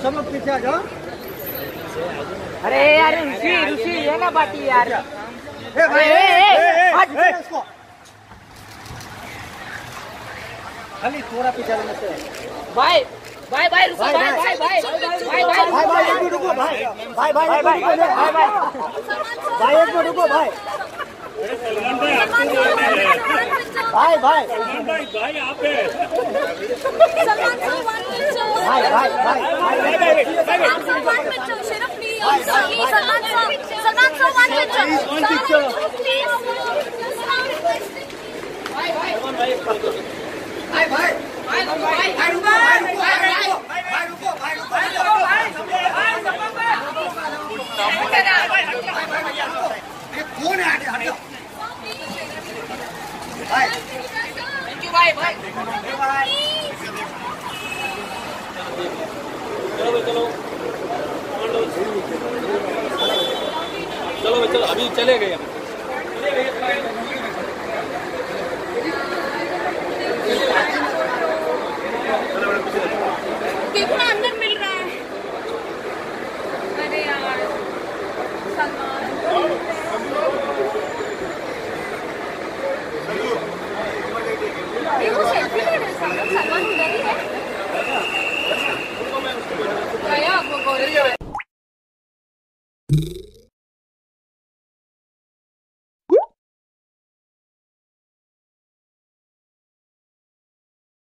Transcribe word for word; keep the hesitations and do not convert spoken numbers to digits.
सब लोग पीछे आ जाओ। अरे यार ऋषि ऋषि ये ना बाटी यार। ए भाई ए इसको खाली थोड़ा पीछे रहने से। भाई भाई भाई रुको भाई भाई भाई भाई भाई भाई भाई एक मिनट रुको भाई भाई भाई भाई भाई भाई एक मिनट रुको भाई भाई भाई भाई भाई आप है सलमान सर वन पिक्चर भाई भाई भाई सलमान सर वन पिक्चर शेरफ please Salman sir Salman sir one picture one picture please भाई भाई भाई भाई भाई भाई रुको भाई रुको भाई रुको भाई रुको ये कौन है आगे हट जाओ भाई थैंक यू भाई भाई चलो चलो चलो चलो अभी चले गए।